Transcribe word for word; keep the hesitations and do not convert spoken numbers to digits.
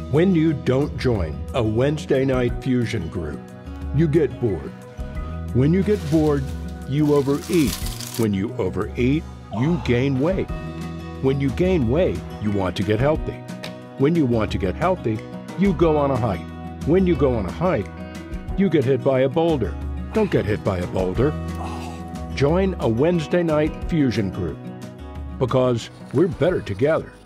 When you don't join a Wednesday night fusion group, you get bored. When you get bored, you overeat. When you overeat, you gain weight. When you gain weight, you want to get healthy. When you want to get healthy, you go on a hike. When you go on a hike, you get hit by a boulder. Don't get hit by a boulder. Join a Wednesday night fusion group because we're better together.